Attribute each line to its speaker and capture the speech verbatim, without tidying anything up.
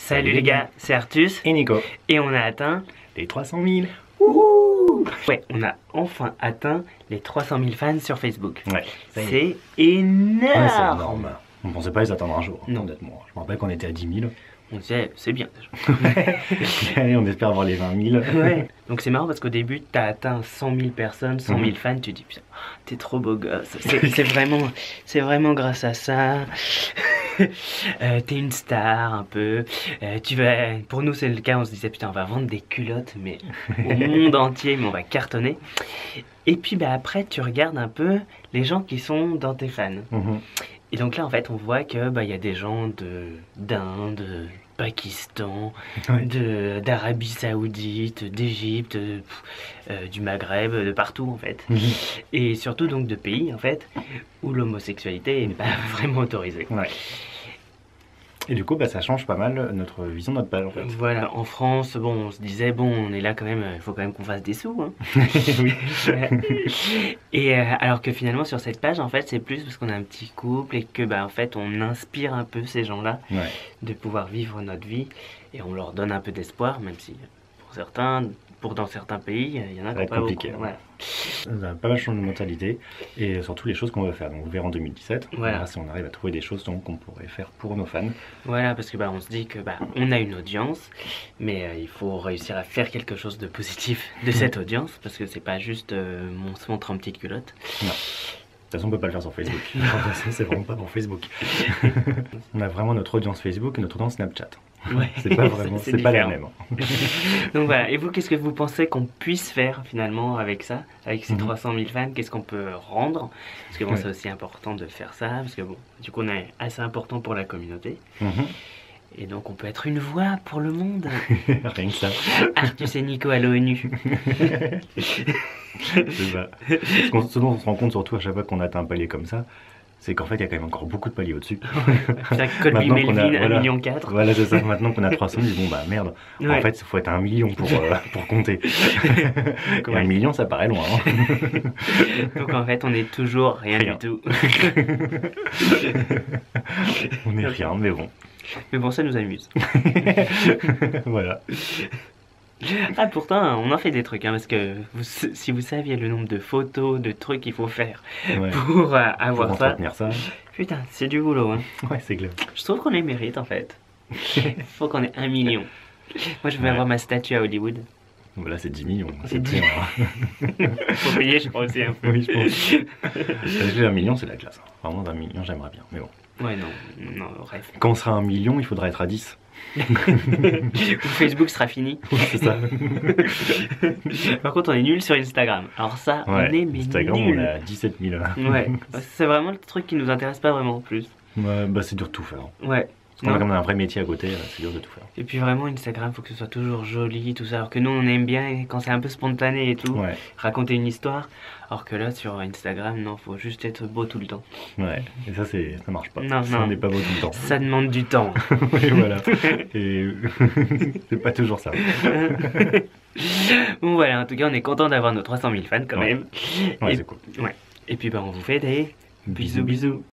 Speaker 1: Salut les gars, c'est Artus
Speaker 2: et Nico.
Speaker 1: Et on a atteint
Speaker 2: les trois cent mille.
Speaker 1: Wouhou. Ouais, on a enfin atteint les trois cent mille fans sur Facebook.
Speaker 2: Ouais,
Speaker 1: c'est énorme.
Speaker 2: Ouais, c'est énorme. On pensait pas les atteindre un jour,
Speaker 1: non.
Speaker 2: honnêtement. Je me rappelle qu'on était à dix mille.
Speaker 1: On disait, c'est bien déjà.
Speaker 2: Allez, on espère avoir les vingt mille.
Speaker 1: Ouais. Donc c'est marrant parce qu'au début, t'as atteint cent mille personnes, cent mille
Speaker 2: mmh.
Speaker 1: fans, tu te dis, putain, t'es trop beau gosse. C'est vraiment, c'est vraiment grâce à ça. euh, t'es une star un peu. Euh, tu vas, pour nous c'est le cas, on se disait, putain, on va vendre des culottes, mais au monde entier, mais on va cartonner. Et puis bah, après, tu regardes un peu les gens qui sont dans tes fans.
Speaker 2: Mmh.
Speaker 1: Et donc là, en fait, on voit que bah, y a des gens de d'Inde, Pakistan,
Speaker 2: Ouais.
Speaker 1: de d'Arabie Saoudite, d'Égypte, euh, euh, du Maghreb, de partout en fait.
Speaker 2: Mmh.
Speaker 1: Et surtout donc de pays en fait où l'homosexualité n'est pas vraiment autorisée.
Speaker 2: Ouais. Et du coup, bah, ça change pas mal notre vision de notre page en fait.
Speaker 1: Voilà, en France, bon, on se disait, bon, on est là quand même, il faut quand même qu'on fasse des sous. Hein.
Speaker 2: Oui.
Speaker 1: Et euh, alors que finalement, sur cette page, en fait, c'est plus parce qu'on a un petit couple et que, bah, en fait, on inspire un peu ces gens-là
Speaker 2: Ouais.
Speaker 1: de pouvoir vivre notre vie et on leur donne un peu d'espoir, même si pour certains, pour dans certains pays, il y en a qui
Speaker 2: Ça va
Speaker 1: n'ont
Speaker 2: être
Speaker 1: pas
Speaker 2: compliqué.
Speaker 1: beaucoup.
Speaker 2: Ouais.
Speaker 1: Voilà.
Speaker 2: Ça va pas mal changer de mentalité et surtout les choses qu'on veut faire. Donc, on verra en deux mille dix-sept.
Speaker 1: Voilà.
Speaker 2: On verra si on arrive à trouver des choses donc, qu'on pourrait faire pour nos fans.
Speaker 1: Voilà, parce que bah, on se dit que bah, on a une audience, mais euh, il faut réussir à faire quelque chose de positif de cette audience, parce que c'est pas juste euh, on se montre en petite culotte.
Speaker 2: Non. De toute façon, on peut pas le faire sur Facebook. De toute façon, c'est vraiment pas pour Facebook. On a vraiment notre audience Facebook et notre audience Snapchat.
Speaker 1: Ouais,
Speaker 2: c'est pas vraiment, c'est pas la même.
Speaker 1: Donc voilà, et vous, qu'est-ce que vous pensez qu'on puisse faire finalement avec ça, avec ces
Speaker 2: Mm-hmm.
Speaker 1: trois cent mille fans? Qu'est-ce qu'on peut rendre? Parce que bon,
Speaker 2: Ouais.
Speaker 1: c'est aussi important de faire ça, parce que bon, du coup, on est assez important pour la communauté.
Speaker 2: Mm-hmm.
Speaker 1: Et donc, on peut être une voix pour le monde.
Speaker 2: Rien que ça.
Speaker 1: Artus et Nico à l'ONU.
Speaker 2: C'est ça. Ce, qu'on- ce dont on se rend compte surtout à chaque fois qu'on atteint un palier comme ça, c'est qu'en fait il y a quand même encore beaucoup de paliers au-dessus.
Speaker 1: Colby
Speaker 2: Maintenant qu'on a-
Speaker 1: Melvin,
Speaker 2: voilà.
Speaker 1: un million quatre.
Speaker 2: Voilà, c'est ça. Maintenant qu'on a trois cent mille, bon bah merde.
Speaker 1: Ouais.
Speaker 2: En fait, il faut être à un million pour, euh, pour compter. Et un million, ça paraît loin. Hein.
Speaker 1: Donc en fait, on est toujours rien,
Speaker 2: Rien.
Speaker 1: du tout.
Speaker 2: On est rien, mais bon.
Speaker 1: Mais bon, ça nous amuse.
Speaker 2: Voilà.
Speaker 1: Ah, pourtant, on en fait des trucs, hein, parce que vous, si vous saviez le nombre de photos, de trucs qu'il faut faire
Speaker 2: Ouais.
Speaker 1: pour euh,
Speaker 2: Pour
Speaker 1: avoir ça,
Speaker 2: entretenir ça.
Speaker 1: putain, c'est du boulot. Hein.
Speaker 2: Ouais, c'est clair.
Speaker 1: Je trouve qu'on les mérite en fait. Faut qu'on ait un million. Moi, je vais
Speaker 2: Ouais.
Speaker 1: avoir ma statue à Hollywood.
Speaker 2: Voilà, c'est dix millions.
Speaker 1: C'est dix.
Speaker 2: bien, hein.
Speaker 1: Faut payer, je crois aussi un peu.
Speaker 2: Oui, je pense. Parce que un million, c'est la classe. Hein. Vraiment, un million, j'aimerais bien. Mais bon.
Speaker 1: Ouais, non, non, bref.
Speaker 2: Quand on sera à un million, il faudra être à dix.
Speaker 1: Ou Facebook sera fini.
Speaker 2: Oui, c'est ça.
Speaker 1: Par contre, on est nul sur Instagram. Alors ça, on
Speaker 2: Ouais,
Speaker 1: est mais
Speaker 2: Instagram,
Speaker 1: nul.
Speaker 2: on a dix-sept mille.
Speaker 1: Ouais, c'est vraiment le truc qui nous intéresse pas vraiment en plus.
Speaker 2: Ouais, bah, c'est dur de tout faire.
Speaker 1: Ouais.
Speaker 2: Quand on a
Speaker 1: Non.
Speaker 2: comme un vrai métier à côté, c'est dur de tout faire.
Speaker 1: Et puis vraiment, Instagram, faut que ce soit toujours joli, tout ça. Alors que nous, on aime bien quand c'est un peu spontané et tout,
Speaker 2: Ouais,
Speaker 1: raconter une histoire. Alors que là, sur Instagram, non, faut juste être beau tout le temps.
Speaker 2: ouais. Et ça, c'est, ça marche pas.
Speaker 1: Non,
Speaker 2: ça,
Speaker 1: non.
Speaker 2: on n'est pas beau tout le temps.
Speaker 1: Ça demande du temps.
Speaker 2: Oui, voilà. Et c'est pas toujours ça.
Speaker 1: Bon voilà, en tout cas, on est content d'avoir nos trois cent mille fans quand
Speaker 2: Ouais.
Speaker 1: même.
Speaker 2: Ouais,
Speaker 1: et,
Speaker 2: c'est cool.
Speaker 1: ouais. Et puis, bah, on vous fait des bisous bisous.